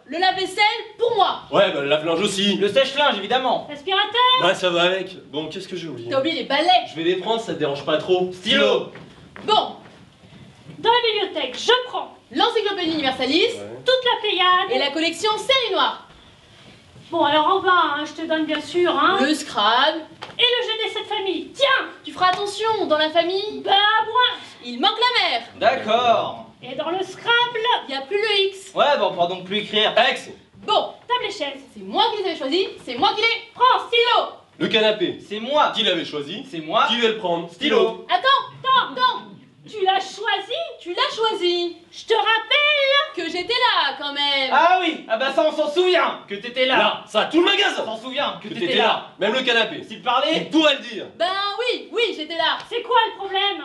Le lave-vaisselle, pour moi. Ouais, bah le lave-linge aussi. Le sèche-linge, évidemment. L'aspirateur. Bah ça va avec. Bon, qu'est-ce que j'ai oublié? T'as oublié les balais. Je vais les prendre, ça te dérange pas trop. Stylo. Bon, Dans la bibliothèque, je prends l'encyclopédie universalis toute la Pléiade. et la collection Série Noire. Bon, alors en bas, hein, je te donne bien sûr, hein. Le Scrabble. Et le jeu des 7 familles. Tiens. Tu feras attention, dans la famille, Bah, moi. il manque la mère. D'accord. Et dans le Scrabble, Il n'y a plus le X. Ouais, bah on pourra donc plus écrire. Ex. Bon, table et chaise. c'est moi qui les avais choisis, c'est moi qui les... Prends, stylo. Le canapé. C'est moi. Qui l'avait choisi? C'est moi. Qui va le prendre? Stylo. Attends, Tu l'as choisi. tu l'as choisi. Je te rappelle. Que j'étais là, quand même. Ah oui. Ah bah ça on s'en souvient. Que t'étais là. Là, ça, tout le On magasin. s'en souvient. Que Que t'étais là. Même le canapé. S'il Il parlait. pourrait le dire. Ben oui, j'étais là. C'est quoi le problème?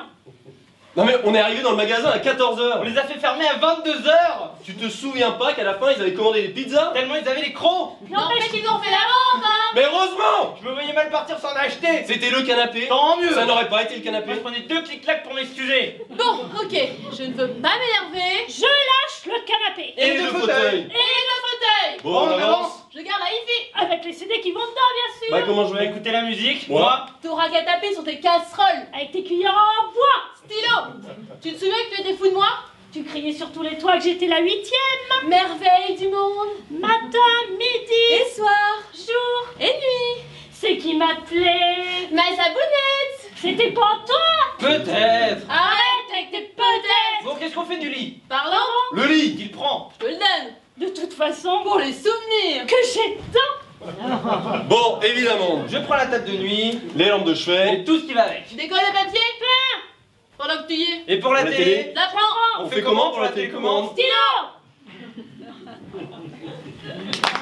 Non mais on est arrivé dans le magasin à 14h. On les a fait fermer à 22h. Tu te souviens pas qu'à la fin ils avaient commandé des pizzas? Tellement ils avaient les crocs. N'empêche qu'ils ont fait la vente, hein. Mais heureusement! Je me voyais mal partir sans en acheter. C'était le canapé. Tant mieux. Ça n'aurait pas été le Moi canapé. je prenais 2 clics-clacs pour m'excuser. Bon, ok, je ne veux pas m'énerver. Je lâche le canapé. Et le fauteuil. Et le fauteuil. Bon, on avance. Je garde la hi-fi. Avec les CD qui vont dedans, bien sûr. Bah comment je Je vais vais? écouter la musique. Moi. T'auras qu'à taper sur tes casseroles. Avec tes cuillères en bois. Stylo, tu te souviens que tu étais fou de moi? Tu criais sur tous les toits que j'étais la 8e. Merveille du monde. Matin, midi, Et soir. jour. Et nuit. C'est qui m'appelait. Ma sabounette. C'était pas toi. Peut-être. Arrête avec tes peut-être. Bon, qu'est-ce qu'on fait du lit? Parlant, Le lit. Qui le prend? je te le donne. De toute façon, Pour les souvenirs. que j'ai tant. Bon, évidemment. Je prends la table de nuit. Les lampes de chevet. Et tout ce qui va avec. Tu décolles le papier? Pendant que tu y es. Et pour la La télé, télé. La prends. On fait comment pour la télécommande? Stylo.